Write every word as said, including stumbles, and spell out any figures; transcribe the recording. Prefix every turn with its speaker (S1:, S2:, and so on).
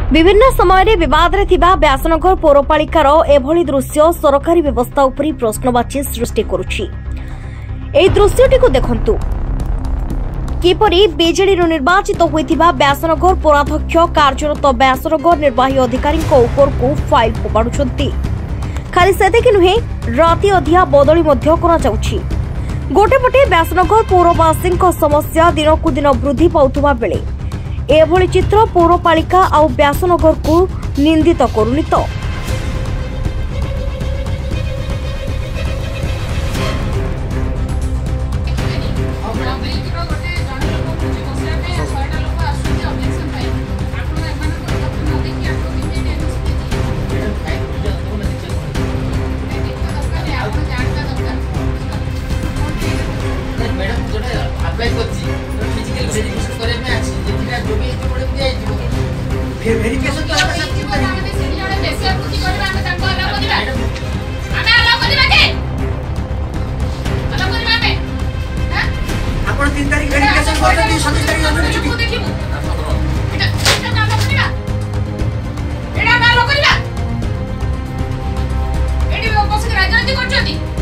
S1: विभिन्न समय विवाद रे थिबा व्यासनगर पौरपालिकार एभली दृश्य सरकारी व्यवस्था उपरि प्रश्नवाची सृष्टि करुछि। एही दृश्यटी को देखंतु किपरि बीजेडी निर्वाचित होइथिबा व्यासनगर पौराध्यक्ष कार्यरत व्यासनगर निर्वाही अधिकारी उपर को फाइल फोपाडुछंती। खाली सेतिक नुहे राति अधिया बदली मध्य करा जाउछि। गोटेपटे व्यासनगर पौरवासी समस्या दिनकु दिन वृद्धि पाउथुबा बेले एभली चित्र पौरपालिका आउ व्यासनगर को निंदित करुनी तो
S2: वेरिफिकेशन तो हम सब चीज करबा से जड़े बेसे पूछी करबा हम तको अलग करबा हमें अलग करबा के अलग करबा में हां आपण तीन तारीख वेरिफिकेशन कर दी सत्ताईस तारीख हम छुट्टी देखिबो एटा एटा अलग करबा एटा अलग करबा एडी बस राजनीति करछथि।